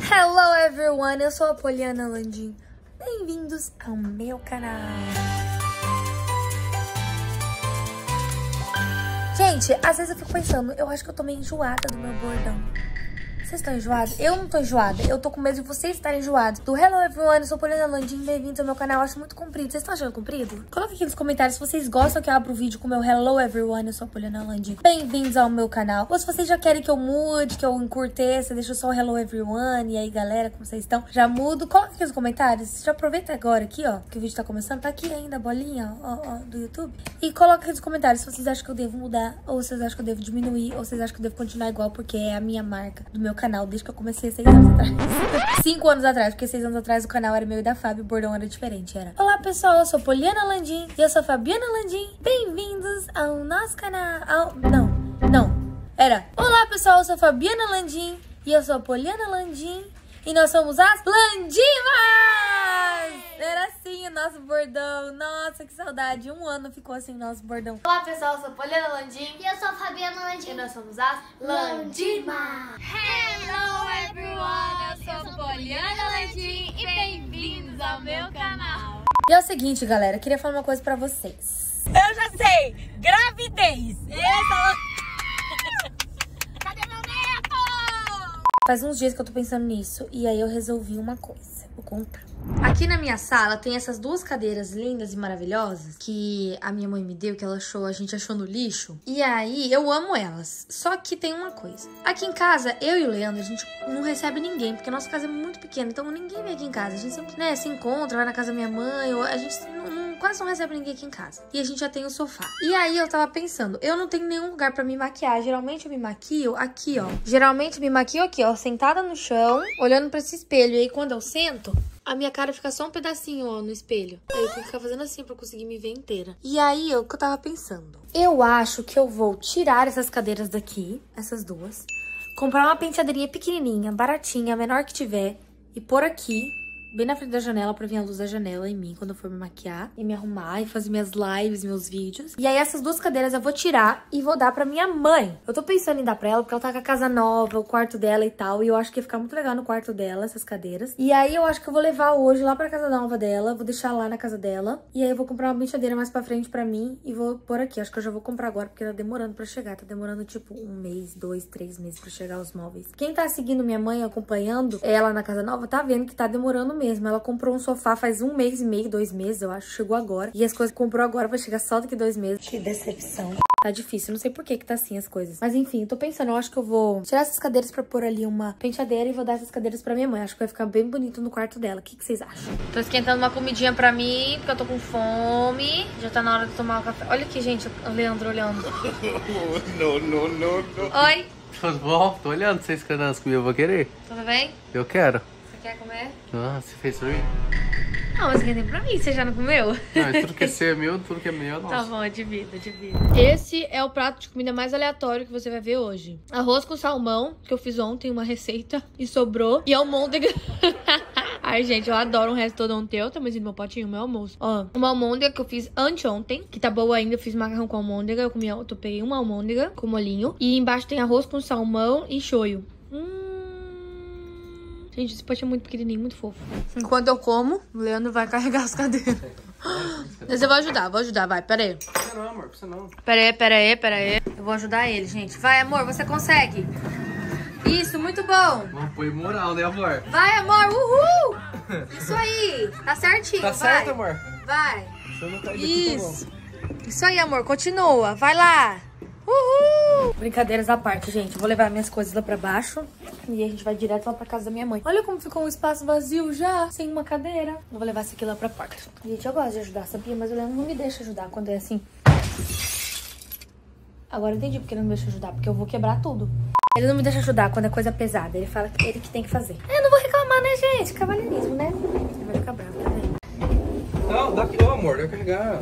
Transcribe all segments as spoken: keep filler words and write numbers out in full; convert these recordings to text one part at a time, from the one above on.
Hello everyone, eu sou a Poliana Landim. Bem-vindos ao meu canal. Gente, às vezes eu fico pensando, eu acho que eu tô meio enjoada do meu bordão. Vocês estão enjoados? Eu não tô enjoada. Eu tô com medo de vocês estarem enjoados. Do Hello everyone, eu sou a Poliana Landim. Bem-vindos ao meu canal. Eu acho muito comprido. Vocês estão achando comprido? Coloque aqui nos comentários se vocês gostam que eu abra o vídeo com o meu Hello everyone. Eu sou a Poliana Landim. Bem-vindos ao meu canal. Ou se vocês já querem que eu mude, que eu encurteça, deixa só o Hello everyone. E aí, galera, como vocês estão? Já mudo. Coloque aqui nos comentários. Já aproveita agora aqui, ó, que o vídeo tá começando. Tá aqui ainda a bolinha, ó, ó, do YouTube. E coloque aqui nos comentários se vocês acham que eu devo mudar, ou se vocês acham que eu devo diminuir, ou se vocês acham que eu devo continuar igual, porque é a minha marca do meu canal, desde que eu comecei seis anos atrás. Cinco anos atrás, porque seis anos atrás o canal era meu e da Fábio, o bordão era diferente, era. Olá, pessoal, eu sou Poliana Landim e eu sou a Fabiana Landim. Bem-vindos ao nosso canal. Ao... Não, não. Era. Olá, pessoal, eu sou a Fabiana Landim e eu sou a Poliana Landim e nós somos as Landimas! Era assim o nosso bordão. Nossa, que saudade. Um ano ficou assim o nosso bordão. Olá, pessoal, eu sou a Poliana Landim e eu sou a Fabiana Landim e nós somos as Landimas. Hello everyone, eu sou a Poliana Landim e bem-vindos ao meu canal. E é o seguinte, galera, queria falar uma coisa pra vocês. Eu já sei, gravidez. Essa... Cadê meu neto? Faz uns dias que eu tô pensando nisso e aí eu resolvi uma coisa, vou contar. Aqui na minha sala tem essas duas cadeiras lindas e maravilhosas que a minha mãe me deu, que ela achou, a gente achou no lixo. E aí eu amo elas. Só que tem uma coisa. Aqui em casa, eu e o Leandro, a gente não recebe ninguém, porque a nossa casa é muito pequena, então ninguém vem aqui em casa. A gente sempre, né, se encontra, vai na casa da minha mãe, ou a gente não, não, quase não recebe ninguém aqui em casa. E a gente já tem o sofá. E aí eu tava pensando, eu não tenho nenhum lugar pra me maquiar. Geralmente eu me maquio aqui, ó. Geralmente eu me maquio aqui, ó, sentada no chão, olhando pra esse espelho. E aí quando eu sento, a minha cara fica só um pedacinho, ó, no espelho. Aí eu tenho que ficar fazendo assim pra conseguir me ver inteira. E aí, o que eu tava pensando? Eu acho que eu vou tirar essas cadeiras daqui, essas duas, comprar uma penteadeirinha pequenininha, baratinha, a menor que tiver, e pôr aqui, bem na frente da janela, pra vir a luz da janela em mim quando eu for me maquiar e me arrumar e fazer minhas lives, meus vídeos. E aí essas duas cadeiras eu vou tirar e vou dar pra minha mãe. Eu tô pensando em dar pra ela porque ela tá com a casa nova, o quarto dela e tal. E eu acho que ia ficar muito legal no quarto dela, essas cadeiras. E aí eu acho que eu vou levar hoje lá pra casa nova dela, vou deixar lá na casa dela. E aí eu vou comprar uma penteadeira mais pra frente pra mim e vou pôr aqui. Acho que eu já vou comprar agora porque tá demorando pra chegar. Tá demorando tipo um mês, dois, três meses pra chegar os móveis. Quem tá seguindo minha mãe, acompanhando ela na casa nova, tá vendo que tá demorando mesmo. Ela comprou um sofá faz um mês e meio, dois meses, eu acho. Chegou agora. E as coisas que comprou agora vai chegar só daqui dois meses. Que decepção. Tá difícil, não sei por que que tá assim as coisas. Mas enfim, eu tô pensando, eu acho que eu vou tirar essas cadeiras pra pôr ali uma penteadeira e vou dar essas cadeiras pra minha mãe. Acho que vai ficar bem bonito no quarto dela. O que que vocês acham? Tô esquentando uma comidinha pra mim, porque eu tô com fome. Já tá na hora de tomar o café. Olha aqui, gente, o Leandro olhando. Não, não, não, não. Oi. Tudo bom? Tô olhando, vocês querem as comidas, eu vou querer. Tudo bem? Eu quero. Você quer comer? Ah, você fez pra mim? Não, mas quem tem pra mim? Você já não comeu? Não, tudo que é seu é meu, tudo que é meu é nosso. Tá bom, divida, divida. Esse é o prato de comida mais aleatório que você vai ver hoje. Arroz com salmão, que eu fiz ontem, uma receita, e sobrou. E almôndega. Ai, gente, eu adoro um resto odonteu, tá? Mas no meu potinho, meu almoço. Ó, uma almôndega que eu fiz anteontem, que tá boa ainda. Eu fiz macarrão com almôndega. Eu comi, eu topei uma almôndega com molinho. E embaixo tem arroz com salmão e shoyu. Hum... Gente, esse pote é muito pequenininho, muito fofo. Enquanto eu como, o Leandro vai carregar as cadeiras. Mas eu vou ajudar, vou ajudar, vai, pera aí. Precisa não, amor, precisa não. Pera aí, pera aí, pera aí. Eu vou ajudar ele, gente. Vai, amor, você consegue. Isso, muito bom. Vamos pôr moral, né, amor? Vai, amor, uhul. Isso aí, tá certinho, Tá vai. certo, amor? Vai. Você não tá indo Isso. Isso aí, amor, continua, vai lá. Uhul! Brincadeiras à parte, gente. Eu vou levar minhas coisas lá pra baixo e a gente vai direto lá pra casa da minha mãe. Olha como ficou um espaço vazio já, sem uma cadeira. Eu vou levar isso aqui lá pra porta. Gente, eu gosto de ajudar, sabia? Mas o Leandro não me deixa ajudar quando é assim. Agora eu entendi porque ele não me deixa ajudar, porque eu vou quebrar tudo. Ele não me deixa ajudar quando é coisa pesada. Ele fala que ele que tem que fazer. Eu não vou reclamar, né, gente? Cavalheirismo, né? Ele vai ficar bravo, tá vendo? Não, dá aqui, amor, dá carregar.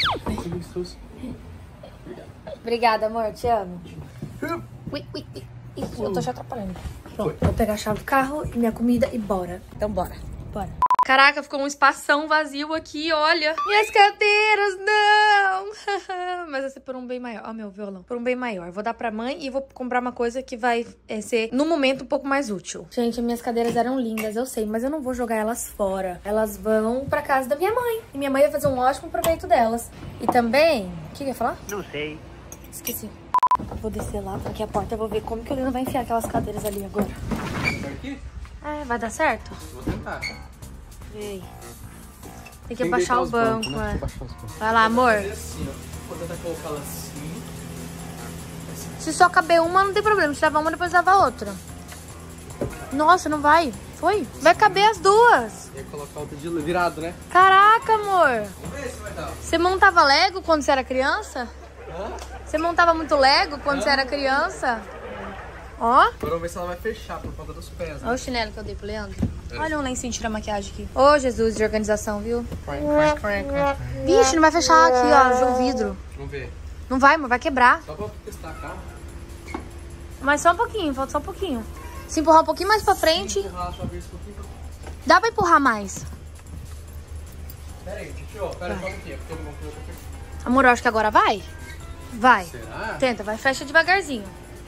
Obrigada, amor. Te amo. Ui, ui, ui. Ih, eu tô te atrapalhando. Pronto, vou pegar a chave do carro e minha comida e bora. Então, bora. Bora. Caraca, ficou um espação vazio aqui, olha. E as cadeiras, não. Mas vai ser por um bem maior. Ó, meu violão. Por um bem maior. Vou dar pra mãe e vou comprar uma coisa que vai é, ser, no momento, um pouco mais útil. Gente, minhas cadeiras eram lindas, eu sei. Mas eu não vou jogar elas fora. Elas vão pra casa da minha mãe. E minha mãe vai fazer um ótimo proveito delas. E também... O que eu ia falar? Não sei. Esqueci. Eu vou descer lá, aqui a porta. Eu vou ver como que o Lino vai enfiar aquelas cadeiras ali agora. Tá aqui? É, vai dar certo? Vou tentar. Ei. Tem que abaixar o banco, bancos, né? é. Abaixar os bancos. Vai lá, amor. Vou fazer assim, ó. Vou tentar colocar ela assim. Se só caber uma, não tem problema. Se lavar uma, depois lava a outra. Nossa, não vai. Foi? Vai caber as duas. E aí colocar outra de virado, né? Caraca, amor. Vamos ver se vai dar. Você montava Lego quando você era criança? Hã? Você montava muito Lego quando você era criança? Ó. Agora vamos ver se ela vai fechar por conta dos pés, né? Olha o chinelo que eu dei pro Leandro. Olha um lencinho tirar maquiagem aqui. Ô, Jesus de organização, viu? Vixe, não vai fechar aqui, ó, o vidro. Vamos ver. Não vai, amor, vai quebrar. Só pra testar, tá? Mas só um pouquinho, falta só um pouquinho. Se empurrar um pouquinho mais pra frente, Se empurrar, só ver esse pouquinho. dá pra empurrar mais. Pera aí, deixa eu... Pera aí, só um pouquinho. Porque eu não vou aqui. Amor, eu acho que agora vai. Vai. Será? Tenta, vai, fecha devagarzinho.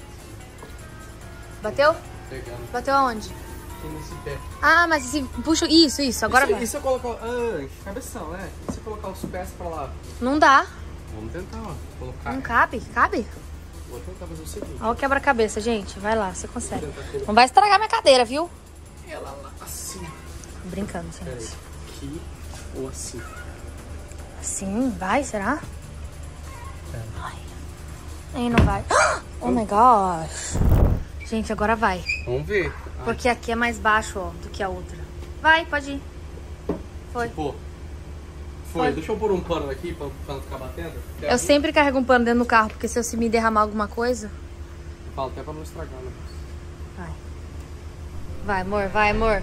Bateu? Pegando. Bateu aonde? Aqui nesse pé. Ah, mas se puxa... Isso, isso, agora e se, vai. E se eu colocar... Ah, cabeção, né? E se eu colocar os pés pra lá? Não dá. Vamos tentar, ó. Colocar. Não cabe? Cabe? Vou tentar fazer o seguinte. Ó o quebra-cabeça, gente. Vai lá, você consegue. Vou tentar colocar Não vai estragar minha cadeira, viu? ela lá assim. Tô brincando, Pera aí. gente. Aqui ou assim? Assim, vai, será? Ai. Aí não vai. Oh my gosh. Gente, agora vai. Vamos ver. Porque aqui é mais baixo, ó, do que a outra. Vai, pode ir. Foi. Pô. Foi. Foi. Deixa eu pôr um pano aqui pra, pra não ficar batendo. Quer Eu vir? sempre carrego um pano dentro do carro, porque se eu se me derramar alguma coisa... Eu falo até pra não estragar, né? Vai. Vai, amor, vai, amor.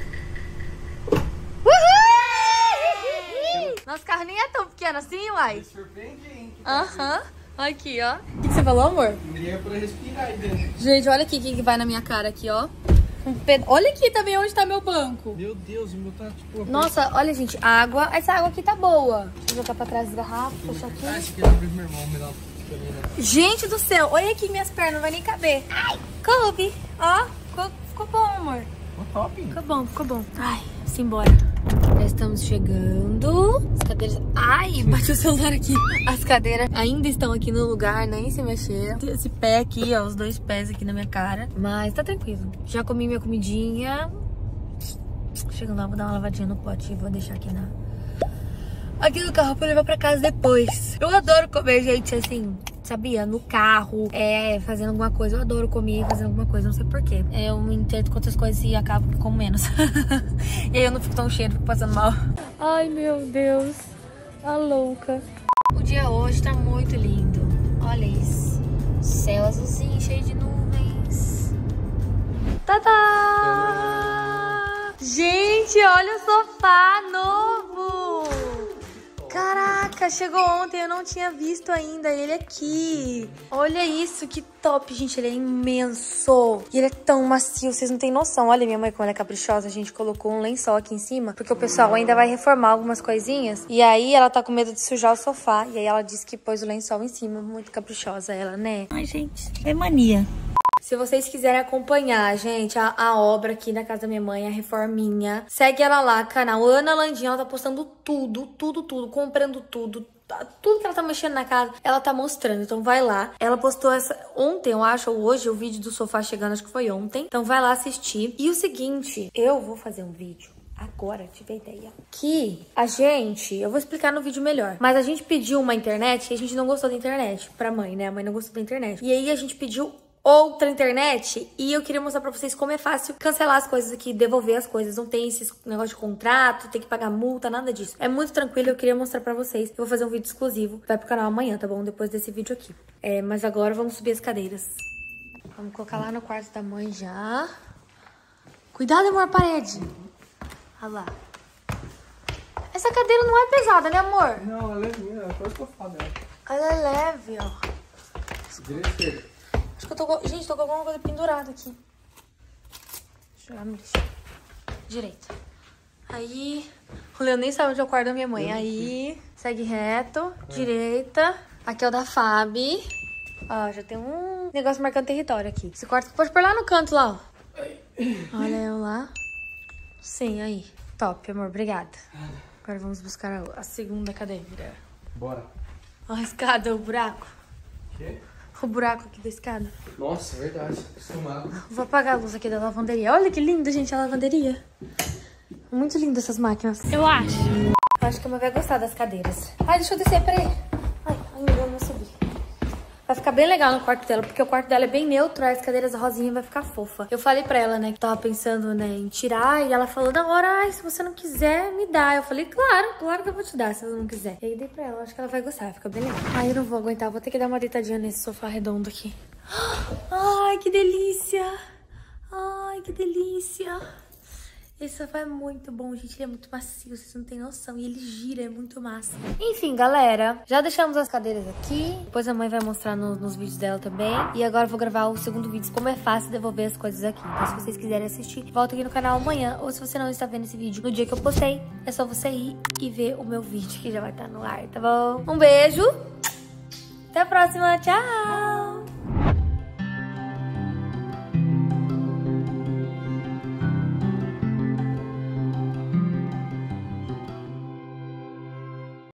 Uhul! Nosso carro nem é tão pequeno assim, uai. Me surpreende, hein? Aham. Aqui, ó. O que, que você falou, amor? Ninguém ia poder respirar aí dentro. Gente, olha aqui o que que vai na minha cara aqui, ó. Um ped... Olha aqui também onde tá meu banco. Meu Deus, o meu tá tipo... Nossa, olha, gente, água. Essa água aqui tá boa. Deixa eu jogar pra trás as garrafas, fechar aqui. Ah, esse aqui é o meu irmão, me dá pra mim, né? Gente do céu, olha aqui minhas pernas, não vai nem caber. Ai, coube. Ó, ficou, ficou bom, amor. Ficou top, hein? Ficou bom, ficou bom. Ai, simbora. Já estamos chegando. As cadeiras... Ai, bati o celular aqui. As cadeiras ainda estão aqui no lugar, nem se mexer. Esse pé aqui, ó, os dois pés aqui na minha cara. Mas tá tranquilo. Já comi minha comidinha. Chegando lá, vou dar uma lavadinha no pote e vou deixar aqui na... Aqui no carro pra levar pra casa depois. Eu adoro comer, gente, assim... Sabia? No carro, é, fazendo alguma coisa. Eu adoro comer fazendo alguma coisa, não sei porquê. Eu me entendo com outras coisas e acabo que como menos. E aí eu não fico tão cheio, fico passando mal. Ai, meu Deus. A louca. O dia hoje tá muito lindo. Olha isso. Céu azulzinho, cheio de nuvens. Tadá! Gente, olha o sofá novo! Caraca, chegou ontem, eu não tinha visto ainda ele aqui. Olha isso, que top, gente. Ele é imenso. E ele é tão macio, vocês não têm noção. Olha minha mãe como ela é caprichosa. A gente colocou um lençol aqui em cima, porque o pessoal ainda vai reformar algumas coisinhas. E aí ela tá com medo de sujar o sofá. E aí ela disse que pôs o lençol em cima. Muito caprichosa ela, né? Ai, gente, é mania. Se vocês quiserem acompanhar, gente, a, a obra aqui na casa da minha mãe, a reforminha, segue ela lá, canal Ana Landim. Ela tá postando tudo, tudo, tudo, comprando tudo. Tudo que ela tá mexendo na casa, ela tá mostrando. Então vai lá. Ela postou essa ontem, eu acho, ou hoje, o vídeo do sofá chegando, acho que foi ontem. Então vai lá assistir. E o seguinte, eu vou fazer um vídeo agora, tive a ideia. Que a gente, eu vou explicar no vídeo melhor. Mas a gente pediu uma internet e a gente não gostou da internet. Pra mãe, né? A mãe não gostou da internet. E aí a gente pediu outra internet e eu queria mostrar pra vocês como é fácil cancelar as coisas aqui, devolver as coisas. Não tem esse negócio de contrato, tem que pagar multa, nada disso. É muito tranquilo, eu queria mostrar pra vocês. Eu vou fazer um vídeo exclusivo, vai pro canal amanhã, tá bom? Depois desse vídeo aqui. É, mas agora vamos subir as cadeiras. Vamos colocar lá no quarto da mãe já. Cuidado, amor, a parede. Olha lá. Essa cadeira não é pesada, né, amor? Não, ela é minha, ela foi estofada. Ela é leve, ó. Direita, esquerda. Acho que eu tô com... Gente, tô com alguma coisa pendurada aqui. Deixa eu jogar no lixo. Direita. Aí, o Leandro nem sabe onde é o quarto da minha mãe. Aí, segue reto, direita. Aqui é o da Fabi. Ó, já tem um negócio marcando território aqui. Esse quarto pode pôr lá no canto, lá, ó. Olha eu lá. Sim, aí. Top, amor, obrigada. Agora vamos buscar a, a segunda cadeira. Bora. Ó a escada, o buraco. Quê? O buraco aqui da escada. Nossa, verdade. Acostumado. Vou apagar a luz aqui da lavanderia. Olha que linda, gente, a lavanderia. Muito linda essas máquinas. Eu acho. Eu acho que a mãe vai gostar das cadeiras. Ai, deixa eu descer, peraí. Ai, ainda não subi. Vai ficar bem legal no quarto dela, porque o quarto dela é bem neutro, aí as cadeiras rosinhas vai ficar fofa. Eu falei pra ela, né, que tava pensando, né, em tirar, e ela falou na hora, ai, se você não quiser, me dá. Eu falei, claro, claro que eu vou te dar, se você não quiser. E aí dei pra ela, acho que ela vai gostar, fica bem legal. Ai, eu não vou aguentar, vou ter que dar uma deitadinha nesse sofá redondo aqui. Ai, que delícia! Ai, que delícia! Esse sofá é muito bom, gente. Ele é muito macio, vocês não têm noção. E ele gira, é muito massa. Enfim, galera, já deixamos as cadeiras aqui. Depois a mãe vai mostrar no, nos vídeos dela também. E agora eu vou gravar o segundo vídeo, como é fácil devolver as coisas aqui. Então, se vocês quiserem assistir, volta aqui no canal amanhã. Ou se você não está vendo esse vídeo no dia que eu postei, é só você ir e ver o meu vídeo, que já vai estar no ar, tá bom? Um beijo. Até a próxima. Tchau.